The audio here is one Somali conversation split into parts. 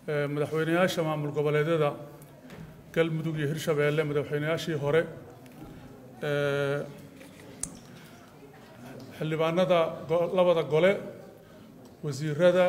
madaxweynayaasha maamul goboleedyada galmudug iyo hirshabeelle madaxweynayaashii hore xildhibaanada labada gole wasiirada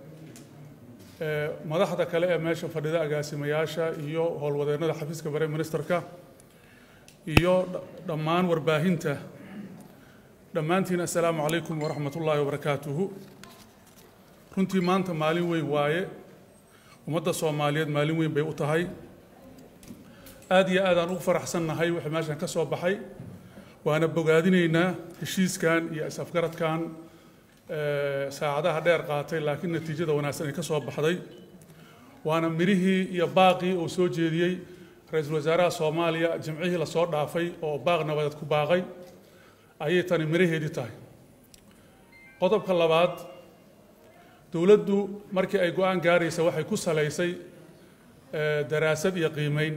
madaxda kale ee meesha fadhida agaasimayaasha iyo howlwadeennada xafiiska bare ministerka iyo dhammaan warbaahinta dhammaantiin assalaamu calaykum waraxmatullaahi wabarakaatuhu runtii maanta maalin weyn waaye ummadda Soomaaliyeed maalin weyn bay u tahay aad iyo aad aan ugu faraxsannahay waxa meeshan ka soo baxay waana bogaadinaynaa heshiiskan iyo isafgaradkan saacadaha dheer qaatay laakiin natiijada wanaagsan ay ka soo baxday waana mirihii iyo baaqii uu soo jeediyey ra'iisul wasaaraha Soomaaliya jimcihii la soo dhaafay oo baaq nabadeed ku baaqay ayay tani miraheedii tahay qodobka labaad dawladdu markii ay go'aan gaaraysa waxay ku saleysay daraasad iyo qiimeyn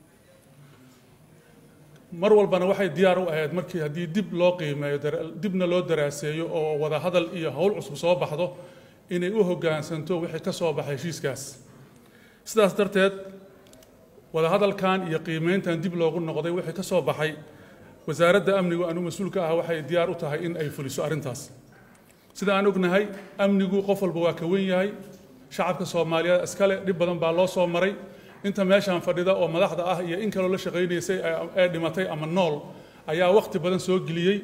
mar walbana waxay diyaar u ahayd markii haddii dib loo qiimeeyo dibna loo daraaseeyo oo wada hadal iyo hawl cusub soo baxdo inay u hoggaansanto wixii ka soo baxay heshiiskaas sidaas darteed wada hadalkan iyo qiimeyntan dib loogu noqday wixii ka soo baxay wasaaradda amnigu anu mas'uulka ah waxay diyaar u tahay in ay fuliso arrintaas sida aan ognahay amnigu qof walba waa ka weyn yahay shacabka Soomaaliyeed iskale dhib badan baa loo soo maray inta meeshan fadhida oo madaxda ah iyo in kale la shaqeynaysay ee dhimatay ama nool ayaa waqti badan soo geliyay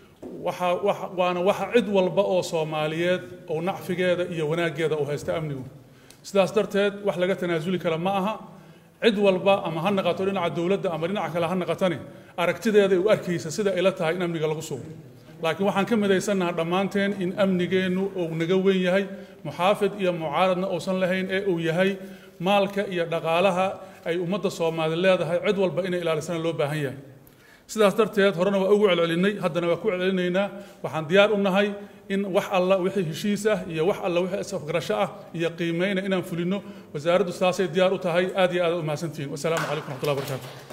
waxa cid walba oo Soomaaliyeed oo nacfigeeda iyo wanaageeda u haysta amnigu sidaas darteed wax laga tanaasuli kara ma aha cid walba ama ha naqato dhinaca dawladda ama dhinaca kale ha naqatani aragtideeda u arkaysa sida ay la tahay in amniga lagu sugo laakiin waxaan ka midaysanahay dhammaanteen in amnigeenu uu naga weyn yahay muxaafid iyo mucaaradna uusan lahayn ee uu yahay maalka iyo dhaqaalaha ay ummadda Soomaaliyeed leedahay cid walba inay ilaalisana loo baahan yahay sidaas darteed horena waa ugu celcelinay haddana waa ku celcelinaynaa waxaan diyaar u nahay in wax alla wixii heshiis ah iyo wax alla wixii isafgarasho ah iyo qiimeeyna inaan fulino wasaaraddu saasay diyaar u tahay aad iyo aad u mahadsantihiin wassalaamu calaykum wa rahmatullahi wa barakaatuh